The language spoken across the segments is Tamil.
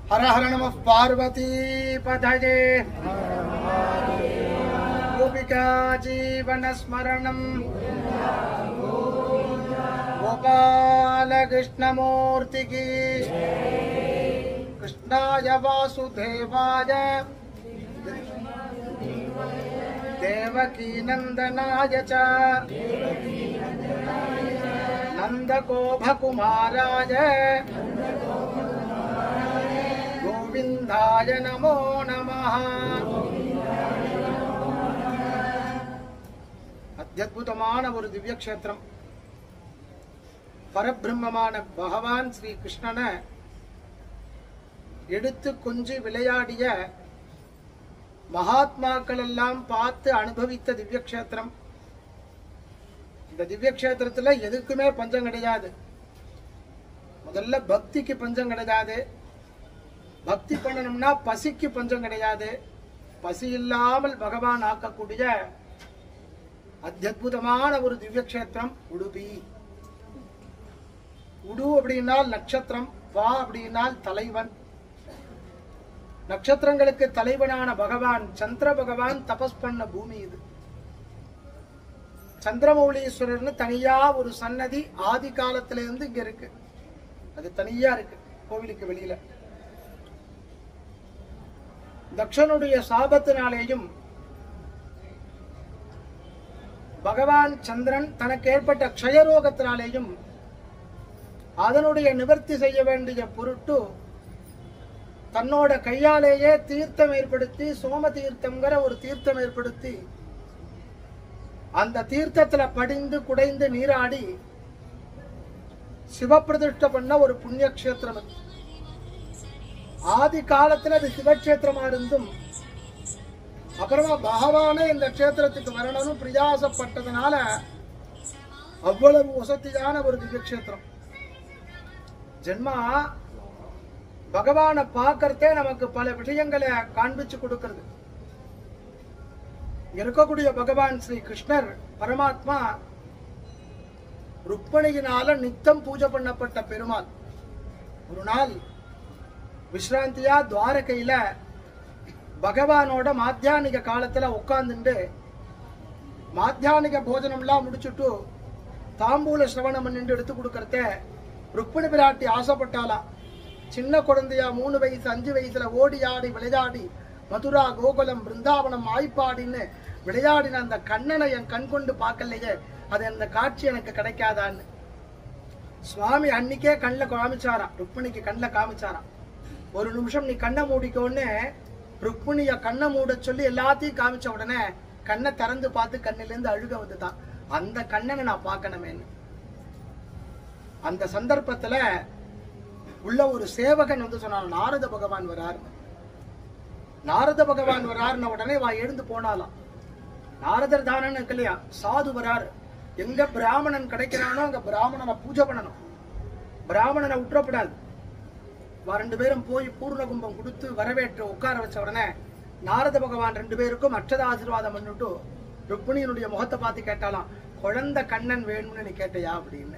हर हर नमः पार्वती पतये गोपिका जीवन स्मरणं गोपाल कृष्ण मूर्ति की कृष्णाय वासुदेवाय देवकी नंदनाय च नंदगोपकुमाराय गोविंदाय नमो नमः। अत्यद्भुतமான ஒரு திவ்ய க்ஷேத்திரம். பரபிரம்மமான பகவான் ஸ்ரீ கிருஷ்ணனை எடுத்து கொஞ்சி விளையாடிய மகாத்மாக்கள் எல்லாம் பார்த்து அனுபவித்த திவ்ய க்ஷேத்திரம். இந்த திவ்ய க்ஷேத்திரத்துல எதுக்குமே பஞ்சம் கிடையாது. முதல்ல பக்திக்கு பஞ்சம் கிடையாது. பக்தி பண்ணணும்னா பசிக்கு பஞ்சம் கிடையாது. பசி இல்லாமல் பகவான் ஆக்கக்கூடிய அத்புதமான ஒரு திவ்ய க்ஷேத்திரம் உடுப்பி. உடு அப்படின்னால் நட்சத்திரம், வா அப்படின்னால் தலைவன். நட்சத்திரங்களுக்கு தலைவனான பகவான் சந்திர பகவான் தபஸ் பண்ண பூமி இது. சந்திரமௌலீஸ்வரர்னு தனியா ஒரு சன்னதி ஆதி காலத்திலிருந்து இங்க இருக்கு. அது தனியா இருக்கு கோவிலுக்கு வெளியில. தக்ஷனுடைய சாபத்தினாலேயும் பகவான் சந்திரன் தனக்கு ஏற்பட்ட க்ஷயரோகத்தினாலேயும் அதனுடைய நிவர்த்தி செய்ய வேண்டிய பொருட்டு தன்னோட கையாலேயே தீர்த்தம் ஏற்படுத்தி, சோம தீர்த்தம்ங்கிற ஒரு தீர்த்தம் ஏற்படுத்தி அந்த தீர்த்தத்துல படிந்து குடைந்து நீராடி சிவப்பிரதிஷ்டை பண்ண ஒரு புண்ணிய கஷேத்திரம். ஆதி காலத்துல அது சிவக்ஷேத்திரமா இருந்தும் அப்புறமா பகவானே இந்த கஷேத்திரத்துக்கு வரணும்னு பிரயாசப்பட்டதுனால அவ்வளவு வசதியான ஒரு திவ்ய கஷேத்திரம். ஜென்மா பகவானை பார்க்கறதே நமக்கு பல விஷயங்களை காண்பிச்சு கொடுக்கிறது. இருக்கக்கூடிய பகவான் ஸ்ரீ கிருஷ்ணர் பரமாத்மா ருக்மணியினால நித்தம் பூஜை பண்ணப்பட்ட பெருமாள். ஒரு நாள் விஸ்ராந்தியா துவாரகையில பகவானோட மாத்தியானிக காலத்துல உட்கார்ந்துட்டு மாத்தியானிக போஜனம் எல்லாம் முடிச்சுட்டு தாம்பூல சிரவணம் பண்ணிட்டு எடுத்து கொடுக்கறத ருக்மணி பிராட்டி ஆசைப்பட்டாலாம். சின்ன குழந்தையா 3 வயசு 5 வயசுல ஓடி ஆடி விளையாடி மதுரா கோகுலம் பிருந்தாவனம் ஆய்ப்பாடின்னு விளையாடின அந்த கண்ணனை என் கண் கொண்டு பார்க்கலையே, அது அந்த காட்சி எனக்கு கிடைக்காதான்னு சுவாமி அன்னைக்கே கண்ணில் காமிச்சாராம். ருக்மணிக்கு கண்ணில் காமிச்சாராம். ஒரு நிமிஷம் நீ கண்ணை மூடிக்கோன்னு ருக்மணிய கண்ணை மூட சொல்லி எல்லாத்தையும் காமிச்ச உடனே கண்ணை திறந்து பார்த்து கண்ணிலிருந்து அழுக வந்துதான். அந்த கண்ணனை நான் பார்க்கணுமேன்னு அந்த சந்தர்ப்பத்துல உள்ள ஒரு சேவகன் வந்து சொன்னான், நாரத பகவான் வராரு. நாரத பகவான் வராருன்னு உடனே வா எழுந்து போனாலாம். நாரதர் தானன்னு இல்லையா, சாது வராரு. எங்க பிராமணன் கிடைக்கிறானோ அங்க பிராமணனை பூஜை பண்ணணும், பிராமணனை விட்டுறப்படாது. 2 பேரும் போய் பூர்ண கும்பம் கொடுத்து வரவேற்று உட்கார வச்ச உடனே நாரத பகவான் 2 பேருக்கும் அக்ஷதாசீர்வாதம் பண்ணிட்டு ருக்மிணியினுடைய முகத்தை பார்த்து கேட்டாலாம், குழந்தை கண்ணன் வேணும்னு நீ கேட்டையா அப்படின்னு.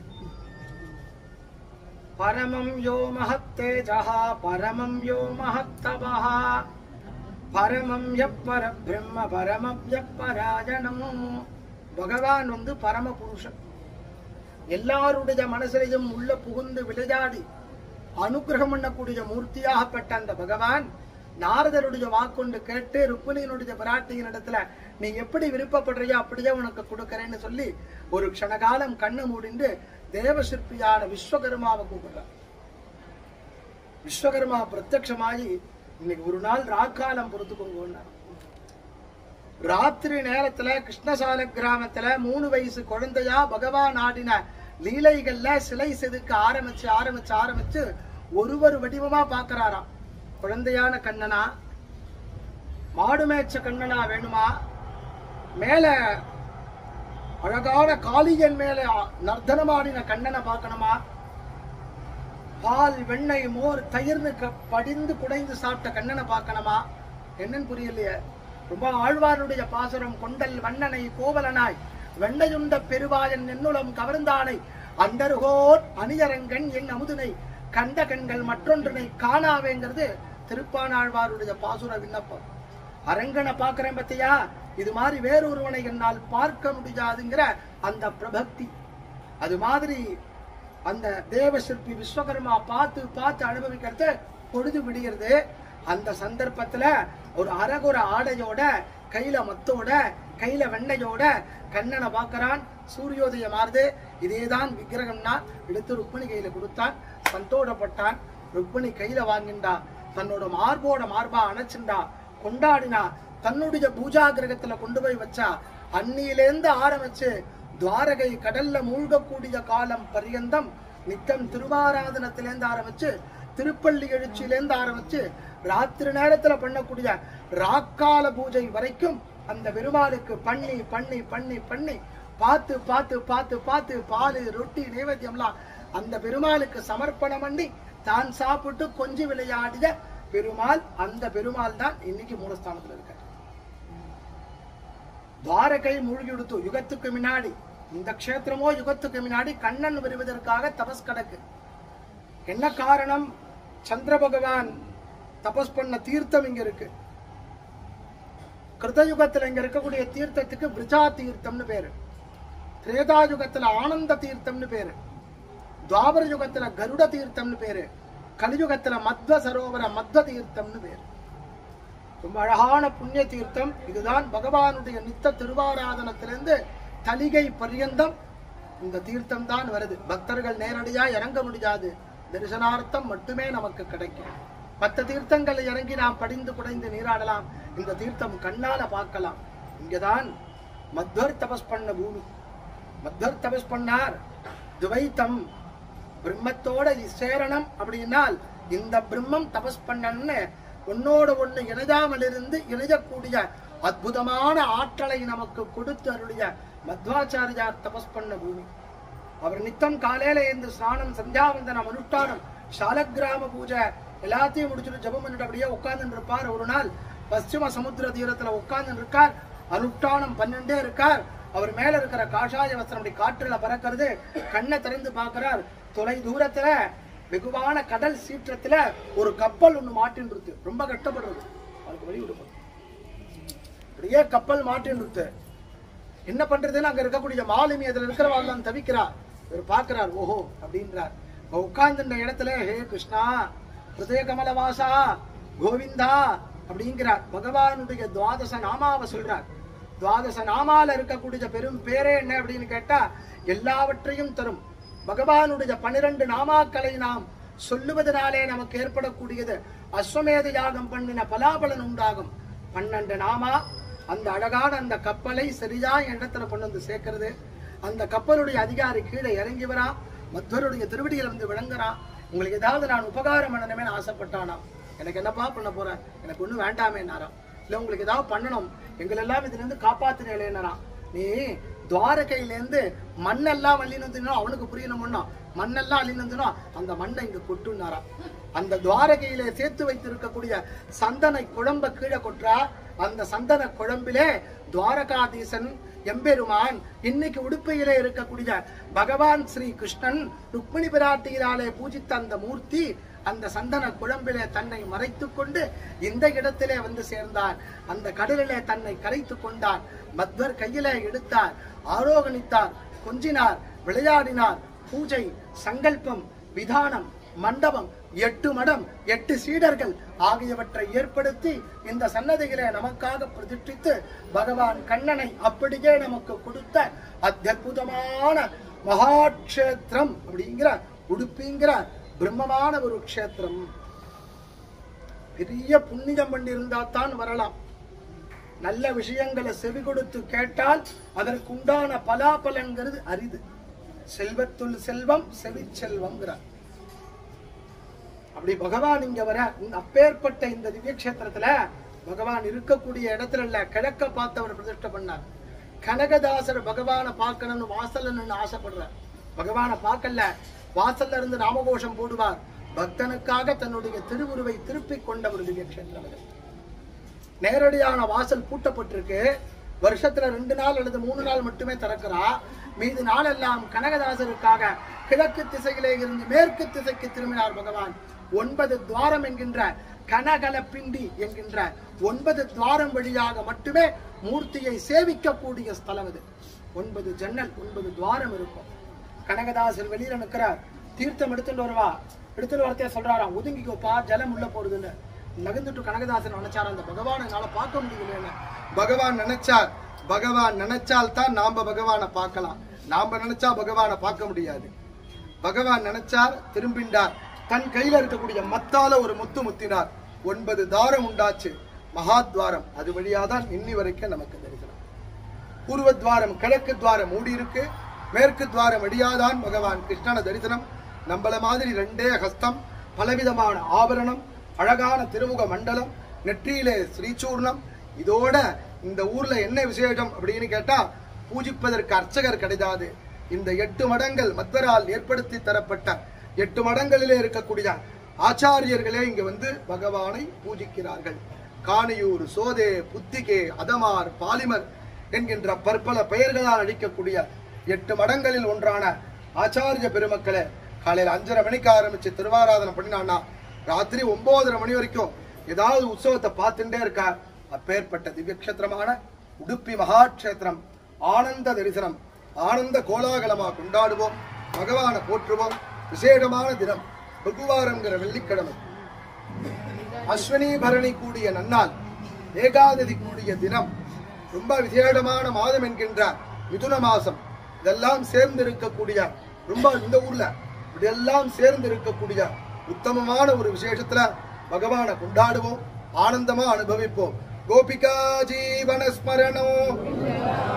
பரமம் யோ மஹத்தேஜஹா பரமம் யோ மஹத்தபஹா பரமம் யப்பர பிரம்ம பரமம் யப்பராஜனம். பகவான் வந்து பரம புருஷன். எல்லாருடைய மனசிலையும் உள்ள புகுந்து விளையாடி அனுகிரகம் பண்ணக்கூடிய மூர்த்தியாகப்பட்ட அந்த பகவான் நாரதருடைய வாக்கொண்டு கேட்டு ருக்மிணியினுடைய பிராட்டியின் இடத்துல நீ எப்படி விருப்பப்படுறியோ அப்படியே உனக்கு கொடுக்கறேன்னு சொல்லி ஒரு க்ஷணகாலம் கண்ணு மூடிண்டு தேவசிற்பியான விஸ்வகர்மாவை கூப்பிடுறார். விஸ்வகர்மா பிரத்யட்சமாயி இன்னைக்கு ஒரு நாள் ராக்காலம் பொறுத்துக்கோங்க. ராத்திரி நேரத்துல கிருஷ்ணசால கிராமத்துல 3 வயசு குழந்தையா பகவான் ஆடின லீலைகள்ல சிலை செதுக்க ஆரம்பிச்சு ஒருவர் வடிவமா பாக்குறாராம். குழந்தையான கண்ணனா, மாடு மேய்ச்ச கண்ணனா வேணுமா, மேல அழகான காளியன் மேல நர்த்தனமாடின கண்ணனை பார்க்கணுமா, பால் வெண்ணெய் மோர் தயிர்னு படிந்து குடைந்து சாப்பிட்ட கண்ணனை பார்க்கணுமா, என்னன்னு புரியலையே. ரொம்ப ஆழ்வாருடைய பாசுரம், கொண்டல் வண்ணனை கோவலனாய் வெண்ணையுண்ட பெருவாயன் என்னுளம் கவர்ந்தானை அண்டர்கோர் அணியரங்கன் என் அமுதனை கண்ட கண்கள் மற்றொன்றினை காணாவேங்கிறது திருப்பானாழ்வாருடைய பாசுர விண்ணப்பம். அரங்கனை பார்க்கிறேன் பத்தியா, இது மாதிரி வேறொருவனை என்னால் பார்க்க முடியாதுங்கிற அந்த பிரபக்தி. அது மாதிரி அந்த தேவசிற்பி விஸ்வகர்மா பார்த்து பார்த்து அனுபவிக்கிறது பொழுது விடுகிறது. அந்த சந்தர்ப்பத்துல ஒரு அரகுர ஆடையோட, கையில மத்தோட, கையில வெண்ணையோட கண்ணனை பார்க்கிறான். சூரியோதயம் ஆறுது. இதேதான் விக்கிரகம்னா எடுத்து ருக்மிணி கையில கொடுத்தான். சந்தோஷப்பட்டான். ருக்மிணி கையில வாங்கிண்டா, தன்னோட மார்போட மார்பா அணைச்சுண்டா, கொண்டாடினா. தன்னுடைய பூஜா கிரகத்துல கொண்டு போய் வச்சா. அன்னியிலேந்து ஆரம்பிச்சு துவாரகை கடல்ல மூழ்கக்கூடிய காலம் பரியந்தம் நித்தம் திருவாராதனத்திலேருந்து ஆரம்பிச்சு, திருப்பள்ளி எழுச்சியிலேருந்து ஆரம்பிச்சு, ராத்திரி நேரத்துல பண்ணக்கூடிய ராக்கால பூஜை வரைக்கும் அந்த பெருமாளுக்கு பண்ணி பண்ணி பண்ணி பண்ணி பார்த்து பார்த்து பார்த்து பார்த்து பால் ரொட்டி நைவேத்தியம்லாம் அந்த பெருமாளுக்கு சமர்ப்பணம் பண்ணி தான் சாப்பிட்டு கொஞ்சம் விளையாடிய பெருமாள். அந்த பெருமாள் தான் இன்னைக்கு மூலஸ்தானத்துல இருக்க. துவாரகை மூழ்கி எடுத்து யுகத்துக்கு முன்னாடி, இந்த க்ஷேத்திரமோ யுகத்துக்கு முன்னாடி கண்ணன் வருவதற்காக தபஸ் கடக்கு. என்ன காரணம்? சந்திர பகவான் தபஸ் பண்ண தீர்த்தம் இங்க இருக்கு. கிருதயுகத்துல இங்க இருக்கக்கூடிய தீர்த்தத்துக்கு விருஜா தீர்த்தம்னு பேரு, திரேதாயுகத்துல ஆனந்த தீர்த்தம்னு பேரு, துவாபர யுகத்துல கருட தீர்த்தம்னு பேரு, கலியுகத்துல மத்வ சரோவர மத்வ தீர்த்தம்னு பேரு. ரொம்ப அழகான புண்ணிய தீர்த்தம். இதுதான் பகவானுடைய நித்த திருவாராதனத்திலிருந்து தலிகை பரியந்தம் இந்த தீர்த்தம் தான் வருது. பக்தர்கள் நேரடியா இறங்க முடியாது, தரிசனார்த்தம் மட்டுமே நமக்கு கிடைக்கும். மற்ற தீர்த்தங்களை இறங்கி நாம் படிந்து குடைந்து நீராடலாம். இந்த தீர்த்தம் கண்ணால பார்க்கலாம். இங்கதான் மத்வர் தபஸ் பண்ண பூமி. மத்வர் தபஸ் பண்ணார். துவைத்தம் பிரம்மத்தோட சேரணம் அப்படின்னால் இந்த பிரம்மம் தபஸ் பண்ணன்னு ஒன்னோட ஒண்ணு இணையாமல் இருந்து இணையக்கூடிய அற்புதமான ஆற்றலை நமக்கு கொடுத்து அருளிய மத்வாச்சாரியார் தபஸ் பண்ண பூமி. அவர் நித்தம் காலையில இருந்து ஸ்நானம், சந்தியாவந்தனம், அனுஷ்டானம், சாலக்கிராம பூஜை எல்லாத்தையும் முடிச்சுட்டு ஜபம் பண்ணிட்டு அப்படியே உட்கார்ந்து இருப்பார். ஒரு நாள் பশ্চিம சமுத்திர தீரத்துல உட்கார்ந்து இருக்கார். அனுஷ்டானம் பண்ணிட்டே இருக்கார். அவர் மேல இருக்கிற காஷாய வஸ்திரம் அப்படி காற்றுல பறக்கிறது. கண்ணை திறந்து பார்க்கிறார். தொலை தூரத்துல வெகுவான கடல் சீற்றத்துல ஒரு கப்பல் ஒண்ணு மாட்டின் இருக்கு. ரொம்ப கஷ்டப்படுறது. அவருக்கு வழி விடுப்போம். அப்படியே கப்பல் மாட்டின் இருக்கு. என்ன பண்றதுன்னு அங்க இருக்கக்கூடிய மாலுமி அதுல இருக்கிறவாள் தவிக்கிறார். இவர் பார்க்கிறார். ஓஹோ அப்படின்றார். உட்கார்ந்த இடத்துல ஹே கிருஷ்ணா, ஹிருதய கமலவாசா, கோவிந்தா அப்படிங்கிறார். பகவானுடைய துவாதச நாமாவை சொல்றார். துவாதச நாமால இருக்கக்கூடிய பெரும் பேரே என்ன அப்படின்னு கேட்டா எல்லாவற்றையும் தரும். பகவானுடைய 12 நாமாக்களை நாம் சொல்லுவதனாலே நமக்கு ஏற்படக்கூடியது அஸ்வமேத யாகம் பண்ணின பலாபலன் உண்டாகும். 12 நாமா அந்த அழகான அந்த கப்பலை சரியா இடத்துல கொண்டு வந்து சேர்க்கிறது. அந்த கப்பலுடைய அதிகாரி கீழே இறங்கி வரா. மத்வருடைய திருவடியில வந்து விளங்குறான். உங்களுக்கு ஏதாவது நான் உபகாரம் பண்ணணுமே ஆசைப்பட்டானாம். எனக்கு என்னப்பா பண்ண போற? எனக்கு ஒண்ணும் வேண்டாமே நாராம். இல்ல உங்களுக்கு ஏதாவது பண்ணணும், எங்களெல்லாம் இதுல இருந்து காப்பாத்தினேனாராம். நீ துவாரகையிலேருந்து மண்ணெல்லாம் அள்ளினு அவனுக்கு புரியணும்னா மண்ணெல்லாம் அள்ளினோ அந்த மண்ணை இங்க கொட்டுனாராம். அந்த துவாரகையிலே சேர்த்து வைத்திருக்கக்கூடிய சந்தன குழம்ப கீழே கொற்றா. அந்த சந்தன குழம்பிலே துவாரகாதீசன் எம்பெருமான் இன்னைக்கு உடுப்பையிலே இருக்கக்கூடிய பகவான் ஸ்ரீ கிருஷ்ணன் ருக்மிணி பிராட்டியினாலே பூஜித்த அந்த மூர்த்தி அந்த சந்தன குழம்பிலே தன்னை மறைத்துக் கொண்டு இந்த இடத்திலே வந்து சேர்ந்தார். அந்த கடலிலே தன்னை கரைத்துக் கொண்டார். மத்வர் கையிலே எடுத்தார், ஆரோகணித்தார், கொஞ்சினார், விளையாடினார். பூஜை, சங்கல்பம், விதானம், மண்டபம், 8 மடம், 8 சீடர்கள் ஆகியவற்றை ஏற்படுத்தி இந்த சன்னதியிலே நமக்காக பிரதிஷ்டித்து பகவான் கண்ணனை அப்படியே நமக்கு கொடுத்த அத்புதமான மகாக்ஷேத்திரம் அப்படிங்கிற உடுப்பிங்கிற பிரம்மமான ஒரு க்ஷேத்திரம். பெரிய புண்ணியம் பண்ணி இருந்தா தான் வரலாம். நல்ல விஷயங்களை செவி கொடுத்து கேட்டால் அதற்கு உண்டான பலாபலன்கிறது அரிது. செல்வத்துள் செல்வம் செவி செல்வம்ங்கிறார். அப்படி பகவான் இங்க வர அப்பேற்பட்ட இந்த திவ்ய கஷேத்திரத்துல பகவான் இருக்கக்கூடிய இடத்துல இல்ல கிழக்க பார்த்தவர் பிரதிஷ்டை பண்ணார். கனகதாசர் பகவான பார்க்கணும்னு வாசல்ல ஆசைப்படுறார். பகவான பார்க்கல, வாசல்ல இருந்து நாமகோஷம் போடுவார். பக்தனுக்காக தன்னுடைய திருவுருவை திருப்பிக் கொண்ட ஒரு திவ்ய கஷேத்திரம். நேரடியான வாசல் பூட்டப்பட்டிருக்கு. வருஷத்துல 2 நாள் அல்லது 3 நாள் மட்டுமே திறக்கிறா. மீது நாளெல்லாம் கனகதாசருக்காக கிழக்கு திசையிலே இருந்து மேற்கு திசைக்கு திரும்பினார் பகவான். 9 துவாரம் என்கின்ற கனகல பிண்டி என்கின்ற 9 துவாரம் வழியாக மட்டுமே மூர்த்தியை சேவிக்கக்கூடிய ஸ்தலம் இது. 9 ஜன்னல் 9 துவாரம் இருக்கும். கனகதாசர் வெளியில நிற்கிறார். தீர்த்தம் எடுத்துட்டு வருவா. எடுத்துட்டு வரத்தே சொல்றாராம், ஒதுங்கிக்கோப்பா ஜலம் உள்ள போறதுன்னு. நகர்ந்துட்டு கனகதாசன் நினைச்சார், அந்த பகவானை என்னால பார்க்க முடியல. பகவான் நினைச்சார், பகவான் நினைச்சால் தான் நாம பகவானை பார்க்கலாம். நாம நினைச்சா பகவானை பார்க்க முடியாது. பகவான் நினைச்சார், திரும்பிண்டார். தன் கையில இருக்கக்கூடிய மத்தால ஒரு முத்து முத்தினார். 9 தாரம் உண்டாச்சு. மகாத்வாரம் அது வழியாதான் இன்னி வரைக்கும் நமக்கு தரிசனம். பூர்வ துவாரம் கிழக்கு துவாரம் மூடி இருக்கு. மேற்கு துவாரம் வழியாதான் பகவான் கிருஷ்ணன தரிசனம். நம்மள மாதிரி 2 ஹஸ்தம், பலவிதமான ஆபரணம், அழகான திருமுக மண்டலம், நெற்றியிலே ஸ்ரீசூர்ணம். இதோட இந்த ஊர்ல என்ன விசேஷம் அப்படின்னு கேட்டா, பூஜிப்பதற்கு அர்ச்சகர் கிடையாது. இந்த 8 மடங்கள் மத்வரால் ஏற்படுத்தி தரப்பட்ட 8 மடங்களிலே இருக்கக்கூடிய ஆச்சாரியர்களே இங்க வந்து பகவானை பூஜிக்கிறார்கள். காணியூர், சோதே, புத்திகே, அதமார், பாலிமர் என்கின்ற பற்பல பெயர்களால் அழைக்கக்கூடிய 8 மடங்களில் ஒன்றான ஆச்சாரிய பெருமக்களை காலையில் 5:30 மணிக்கு ஆரம்பிச்சு திருவாராதனை பண்ணினான்னா ராத்திரி 9:30 மணி வரைக்கும் ஏதாவது உற்சவத்தை பார்த்துட்டே இருக்கார். அப்பேற்பட்ட திவ்யக்ஷேத்திரமான உடுப்பி மகாட்சேத்திரம் ஆனந்த தரிசனம் ஆனந்த கோலாகலமாக கொண்டாடுவோம். பகவானை போற்றுவோம். விசேஷமான தினம் பகுவாரங்கிற வெள்ளிக்கிழமை, அஸ்வினி பரணி கூடிய நன்னாள், ஏகாதசி கூடிய தினம், ரொம்ப விசேஷமான மாதம் என்கின்ற மிதுன மாசம். இதெல்லாம் சேர்ந்து இருக்கக்கூடிய ரொம்ப இந்த ஊர்ல இதெல்லாம் சேர்ந்து இருக்கக்கூடிய உத்தமமான ஒரு விசேஷத்துல பகவானை கொண்டாடுவோம், ஆனந்தமா அனுபவிப்போம். கோபிகா ஜீவன ஸ்மரணோ